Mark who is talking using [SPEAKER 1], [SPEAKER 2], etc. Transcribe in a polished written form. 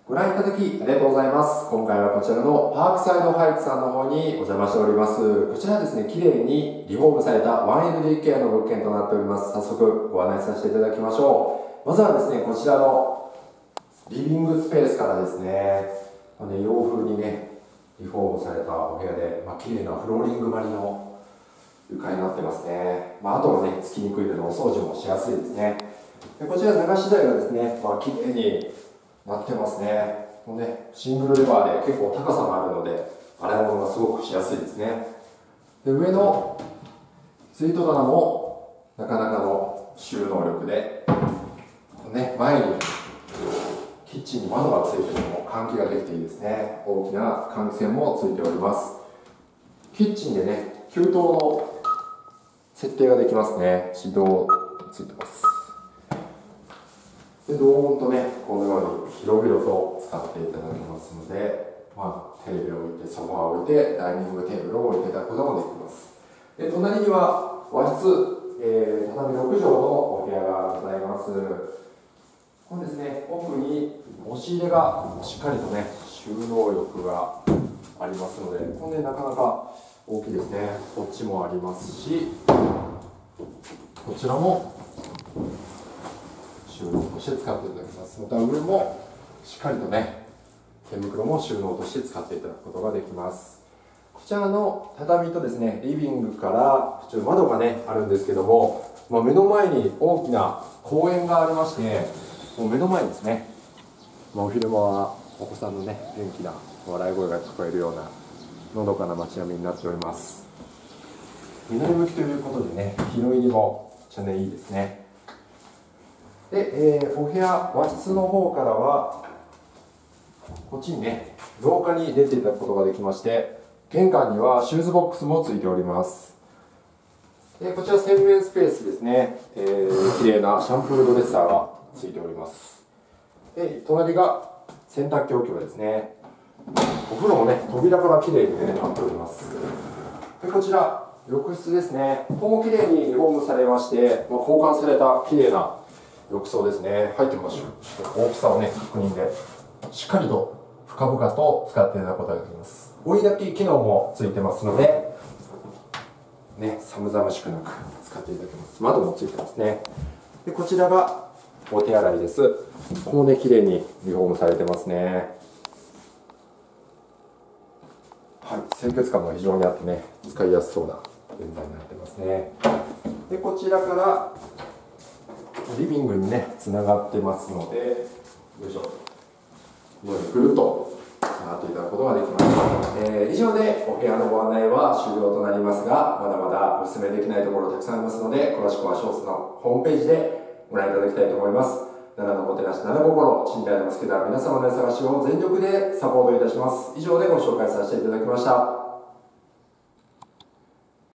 [SPEAKER 1] ご覧いただきありがとうございます。今回はこちらのパークサイドハイツさんの方にお邪魔しております。こちらはですね、綺麗にリフォームされた 1LDK の物件となっております。早速ご案内させていただきましょう。まずはですね、こちらのリビングスペースからですね、洋風にね、リフォームされたお部屋で、綺麗なフローリング張りの床になってますね。跡がね、つきにくいのでお掃除もしやすいですね。でこちら流し台がですね、綺麗になってますね。シングルレバーで結構高さがあるので、洗い物がすごくしやすいですね。で上のツイート棚もなかなかの収納力で、前にキッチンに窓がついているのも換気ができていいですね。大きな換気扇もついております。キッチンでね、給湯の設定ができますね。自動ついてます。でドーンとね、このように広々と使っていただけますので、テレビを置いて、ソファーを置いて、ダイニングテーブルを置いていただくこともできます。で隣には和室、畳6畳のお部屋がございます。これですね、奥に押し入れがしっかりとね、収納力がありますので、これなかなか大きいですね。こっちもありますし、こちらも収納として使っていただきます。また上もしっかりとね、手袋も収納として使っていただくことができます。こちらの畳とですね、リビングから普通窓がねあるんですけども、目の前に大きな公園がありまして、もう目の前ですね。お昼間はお子さんのね、元気な笑い声が聞こえるようなのどかな街並みになっております。南向きということでね、日の入りもめっちゃね、いいですね。で、お部屋、和室の方からはこっちにね、廊下に出ていただくことができまして、玄関にはシューズボックスもついております。でこちら洗面スペースですね、綺麗なシャンプードレッサーがついております。で隣が洗濯機置き場ですね。お風呂もね、扉から綺麗に、ね、なっております。でこちら浴室ですね。ここも綺麗にリフォームされまして、交換された綺麗な浴槽ですね。入ってみましょう。大きさをね、確認でしっかりと深々と使っていただくことができます。追い焚き機能もついてますのでね、寒々しくなく使っていただけます。窓もついてますね。でこちらがお手洗いです。ここもね、綺麗にリフォームされてますね。はい、清潔感も非常にあってね、使いやすそうな現在になってますね。でこちらからリビングにね、つながってますので、よいしょ、このようにぐるっとつながっていただくことができます。以上でお部屋のご案内は終了となりますが、まだまだお勧めできないところたくさんありますので、詳しくはショーツのホームページでご覧いただきたいと思います。奈良のもてなし奈良心、賃貸の助けた皆様の探しを全力でサポートいたします。以上でご紹介させていただきました。